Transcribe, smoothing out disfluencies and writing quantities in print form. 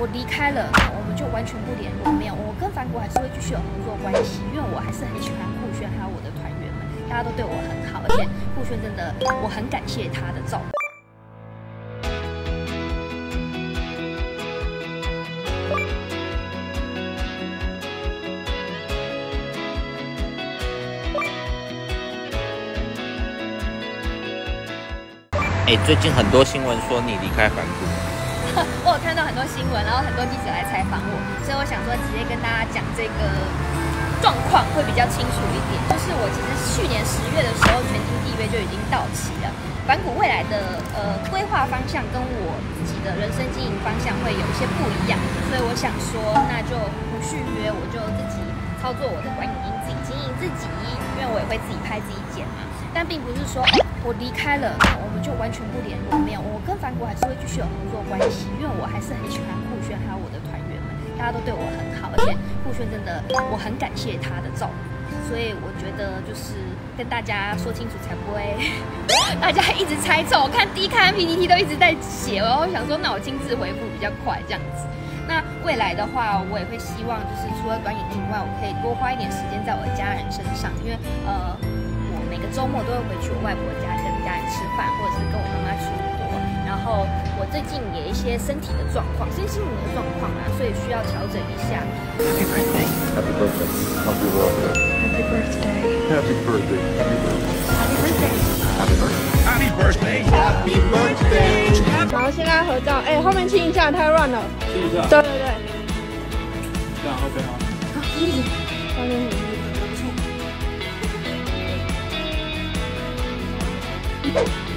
我离开了，我们就完全不联络，没有，我跟反骨还是会继续有合作关系，因为我还是很喜欢酷炫还有我的团员们，大家都对我很好，而且酷炫真的我很感谢他的照顾。 最近很多新闻说你离开反骨， 我有看到很多新闻，然后很多记者来采访我，所以我想说直接跟大家讲这个状况会比较清楚一点。就是我其实去年10月的时候，全金缔约就已经到期了。反骨未来的规划方向跟我自己的人生经营方向会有一些不一样，所以我想说，那就不续约，我就自己操作我的短影音，自己经营自己，因为我也会自己拍自己剪嘛。但并不是说我离开了，我们就完全不联络，没有，我跟反骨还是会继续有合作关系，因为我还是很喜欢酷炫还有我的团员们，大家都对我很好，而且酷炫真的我很感谢他的照顾，所以我觉得就是跟大家说清楚，才不会大家一直猜测。我看 D 看 PTT 都一直在写，然后想说那我亲自回复比较快这样子。那未来的话，我也会希望就是除了短影音以外，我可以多花一点时间在我的家人身上，因为我每个周末都会回去我外婆家跟家人吃饭，或者是跟我妈妈出国。然后我最近也一些身体的状况、身心灵的状况啊，所以需要调整一下。 Happy birthday. Happy birthday. Happy birthday. Happy birthday. Happy birthday. Happy birthday. Happy birthday. Happy birthday. 好，现在合照。后面亲一下，太乱了。 亲一下。 对对对。 这样 OK 吗？ 好，上面很